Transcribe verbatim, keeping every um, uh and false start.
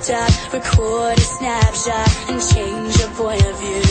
laptop, record a snapshot and change your point of view.